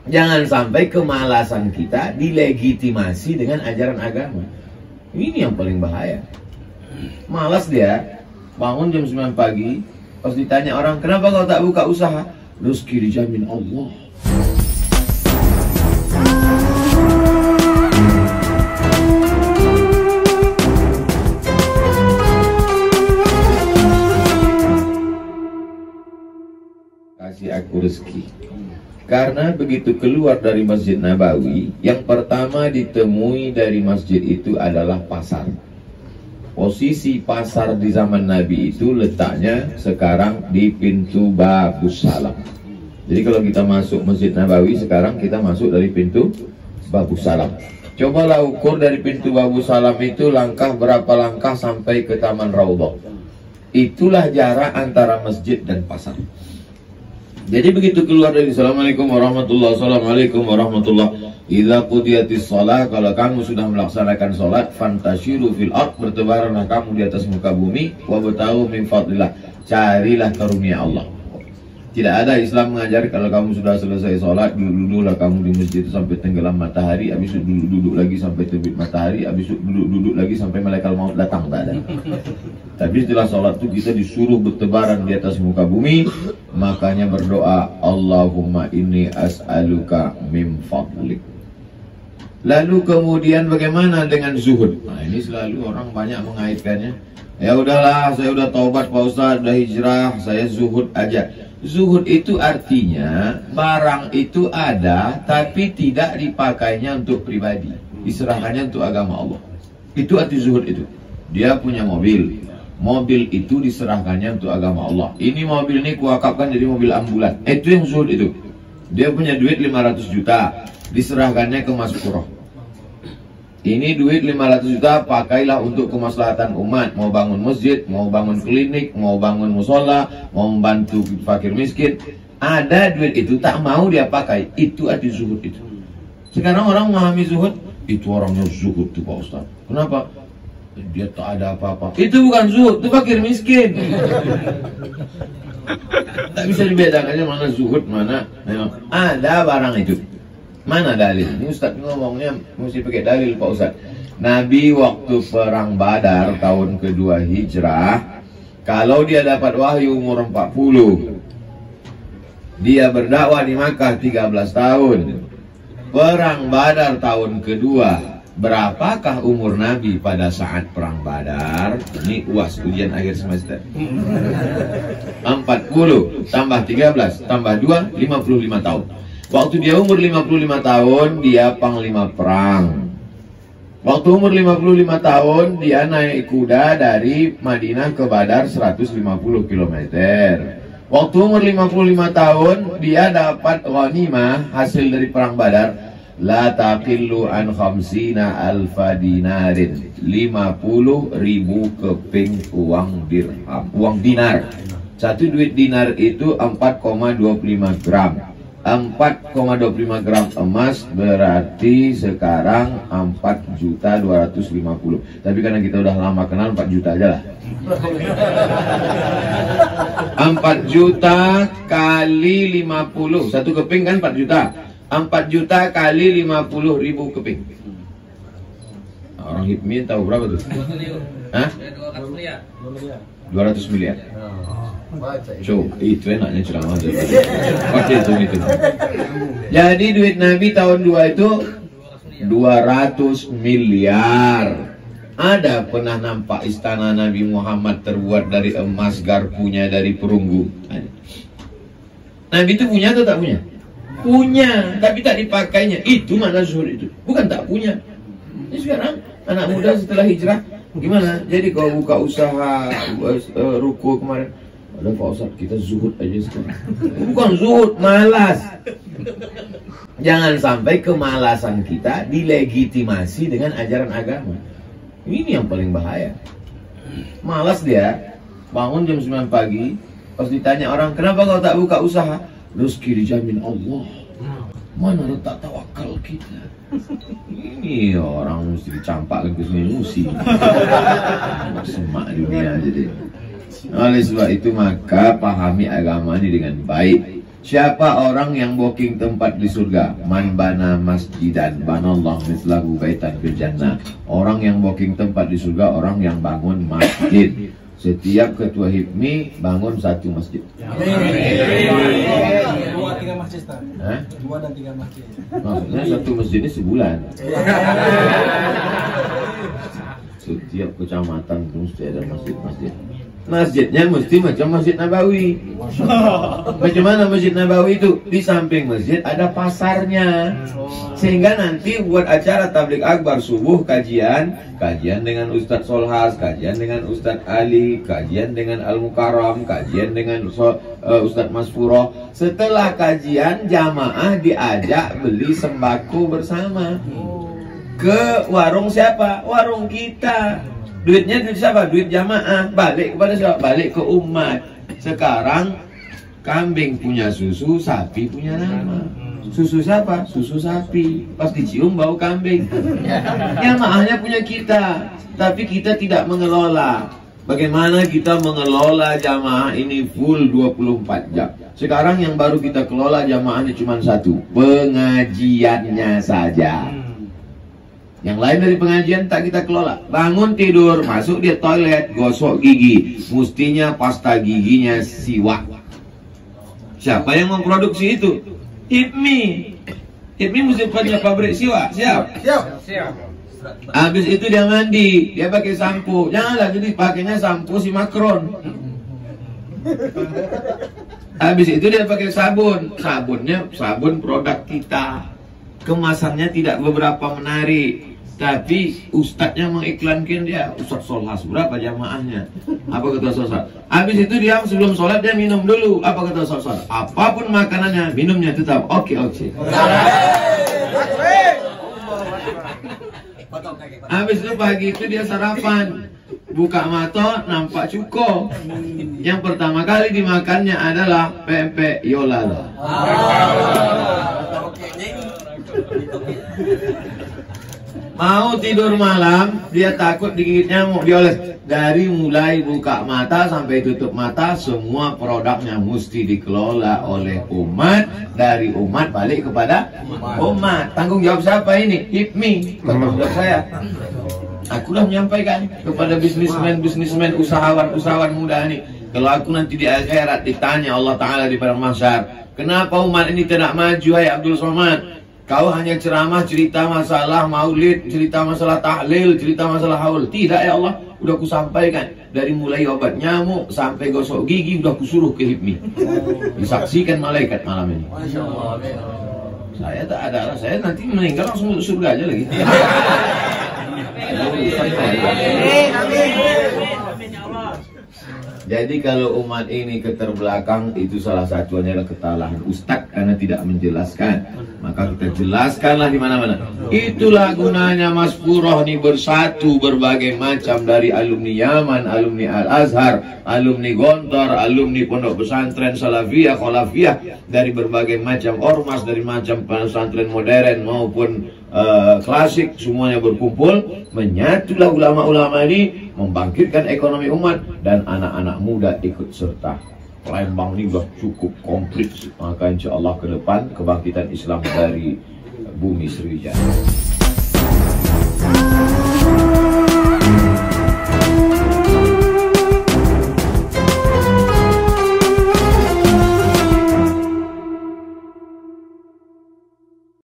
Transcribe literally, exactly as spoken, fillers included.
Jangan sampai kemalasan kita dilegitimasi dengan ajaran agama. Ini yang paling bahaya. Malas dia, bangun jam sembilan pagi, pas ditanya orang, kenapa kau tak buka usaha? Rezeki dijamin Allah. Kasih aku rezeki. Karena begitu keluar dari Masjid Nabawi, yang pertama ditemui dari masjid itu adalah pasar. Posisi pasar di zaman Nabi itu letaknya sekarang di pintu Babus Salam. Jadi kalau kita masuk Masjid Nabawi sekarang, kita masuk dari pintu Babus Salam. Cobalah ukur dari pintu Babus Salam itu langkah berapa langkah sampai ke Taman Raudhah. Itulah jarak antara masjid dan pasar. Jadi begitu keluar dari Assalamualaikum warahmatullahi Assalamualaikum warahmatullahi Idza qudiyatis shalah, kalau kamu sudah melaksanakan sholat, fantashiru fil ard, bertebaranlah kamu di atas muka bumi, wabtaghu min fadlillah, carilah karunia Allah. Tidak ada Islam mengajar kalau kamu sudah selesai sholat, duduk-duduklah kamu di masjid itu sampai tenggelam matahari, habis itu duduk-duduk lagi sampai terbit matahari, habis itu duduk-duduk lagi sampai malaikat maut datang, tak ada. Tapi setelah sholat itu kita disuruh bertebaran di atas muka bumi. Makanya berdoa, Allahumma inni as'aluka min fadlik. Lalu kemudian bagaimana dengan zuhud? Nah ini selalu orang banyak mengaitkannya. Ya udahlah, saya udah taubat Pak Ustadz, udah hijrah, saya zuhud aja. Zuhud itu artinya barang itu ada tapi tidak dipakainya untuk pribadi, diserahkannya untuk agama Allah. Itu arti zuhud itu. Dia punya mobil, mobil itu diserahkannya untuk agama Allah. Ini mobil ini kuwakafkan jadi mobil ambulan. Itu yang zuhud itu. Dia punya duit lima ratus juta, diserahkannya ke Mas Puro. Ini duit lima ratus juta, pakailah untuk kemaslahatan umat. Mau bangun masjid, mau bangun klinik, mau bangun musola, mau membantu fakir miskin. Ada duit itu tak mau dia pakai. Itu arti zuhud itu. Sekarang orang memahami zuhud, itu orangnya zuhud tuh Pak Ustaz. Kenapa? Dia tak ada apa-apa. Itu bukan zuhud, itu fakir miskin. Tak bisa dibedakannya mana zuhud, mana memang ada barang itu. Mana dalil? Ini Ustaz ngomongnya mesti pakai dalil Pak Ustaz. Nabi waktu perang Badar tahun kedua hijrah, kalau dia dapat wahyu umur empat puluh, dia berdakwah di Makkah tiga belas tahun. Perang Badar tahun kedua, berapakah umur Nabi pada saat perang Badar? Ini U A S, ujian akhir semester. empat puluh tambah tiga belas tambah dua, lima puluh lima tahun. Waktu dia umur lima puluh lima tahun, dia panglima perang. Waktu umur lima puluh lima tahun, dia naik kuda dari Madinah ke Badar seratus lima puluh kilometer. Waktu umur lima puluh lima tahun, dia dapat ghanimah hasil dari perang Badar. La taqillu an khamsina alfa dinarin, lima puluh ribu keping uang dirham, uang dinar. Satu duit dinar itu empat koma dua puluh lima gram. empat koma dua puluh lima gram emas berarti sekarang empat juta dua ratus lima puluh. Tapi karena kita udah lama kenal, empat juta aja lah. empat juta kali lima puluh, satu keping kan empat juta. empat juta kali lima puluh ribu keping. Orang hipmin tahu berapa tuh? Hah? dua ratus miliar. So, itu enaknya ceramah aja. Oke, itu itu. Jadi duit Nabi tahun dua itu dua ratus miliar. Ada pernah nampak istana Nabi Muhammad terbuat dari emas, garpunya dari perunggu? Ada. Nabi itu punya atau tak punya? Punya, tapi tak dipakainya. Itu mana zuhud itu? Bukan tak punya. Ini sekarang anak muda setelah hijrah gimana? Jadi kalau buka usaha uh, ruko kemarin, ada Pak Ustaz, kita zuhud aja sekarang. Bukan zuhud, malas. Jangan sampai kemalasan kita dilegitimasi dengan ajaran agama. Ini yang paling bahaya. Malas dia, bangun jam sembilan pagi, pas ditanya orang, kenapa kau tak buka usaha? Rezeki dijamin Allah. Mana letak tawakal kita? Ini orang mesti dicampakkan ke sini musi. Semak dunia aja deh. Oleh sebab itu maka pahami agama ini dengan baik. Siapa orang yang booking tempat di surga? Man bana masjidan banallahu mislahu baitan fil jannah. Orang yang booking tempat di surga, orang yang bangun masjid. Setiap ketua HIPMI bangun satu masjid. Dua tiga masjid, Ustaz. Hah? Dua dan tiga masjid. Maksudnya satu masjid ini sebulan. Setiap kecamatan itu mesti ada masjid-masjid. Masjidnya mesti macam Masjid Nabawi. Macam mana Masjid Nabawi itu? Di samping masjid ada pasarnya. Sehingga nanti buat acara tablik akbar subuh kajian, kajian dengan Ustadz Solhas, kajian dengan Ustadz Ali, kajian dengan Al Mukarram, kajian dengan uh, Ustadz Masfuro. Setelah kajian jamaah diajak beli sembako bersama. Ke warung siapa? Warung kita. Duitnya duit siapa? Duit jamaah. Balik kepada siapa? Balik ke umat. Sekarang kambing punya susu, sapi punya nama. Susu siapa? Susu sapi. Pas dicium bau kambing. Jamaahnya punya kita, tapi kita tidak mengelola. Bagaimana kita mengelola jamaah ini full dua puluh empat jam. Sekarang yang baru kita kelola jamaahnya cuma satu, pengajiannya saja. Yang lain dari pengajian tak kita kelola. Bangun tidur, masuk di toilet, gosok gigi. Mestinya pasta giginya siwak. Siapa yang memproduksi itu? HIPMI. HIPMI mesti punya pabrik siwak. Siap? Siap. Siap. Habis itu dia mandi, dia pakai sampo. Jangan lagi dipakainya sampo si Macron. Habis itu dia pakai sabun. Sabunnya sabun produk kita. Kemasannya tidak beberapa menarik, tapi ustadznya mengiklankan dia. Ustadz Solhas, berapa jamaahnya? Apa kata Ustadz? Habis itu dia sebelum sholat dia minum dulu. Apa kata Ustadz? Apapun makanannya, minumnya tetap oke oke. Habis itu pagi itu dia sarapan, buka mata nampak cuko. Yang pertama kali dimakannya adalah pempek Yolala. Mau tidur malam, dia takut digigit nyamuk, dioles. Dari mulai buka mata sampai tutup mata, semua produknya mesti dikelola oleh umat. Dari umat balik kepada umat. Tanggung jawab siapa ini? HIPMI. Tanggung jawab saya. Aku dah menyampaikan kepada bisnismen-bisnismen, usahawan-usahawan muda ini. Kalau aku nanti di akhirat ditanya Allah Ta'ala di padang mahsyar, kenapa umat ini tidak maju, hai Abdul Somad? Kau hanya ceramah, cerita masalah maulid, cerita masalah tahlil, cerita masalah haul. Tidak ya Allah, udah aku sampaikan. Dari mulai obat nyamuk sampai gosok gigi, udah aku suruh ke HIPMI. Disaksikan malaikat malam ini. Saya tak ada, saya nanti meninggal langsung masuk surga aja lagi. Jadi kalau umat ini keterbelakang, itu salah satunya adalah kesalahan Ustadz karena tidak menjelaskan. Maka kita jelaskanlah di mana-mana. Itulah gunanya Mas Furoh ini bersatu berbagai macam, dari alumni Yaman, alumni Al-Azhar, alumni Gontor, alumni Pondok Pesantren Salafiyah, Kholafiyah, dari berbagai macam ormas, dari macam pesantren modern maupun Uh, klasik, semuanya berkumpul. Menyatulah ulama-ulama ini, membangkitkan ekonomi umat, dan anak-anak muda ikut serta. Palembang ini sudah cukup komplit. Maka insya Allah ke depan kebangkitan Islam dari bumi Sriwijaya.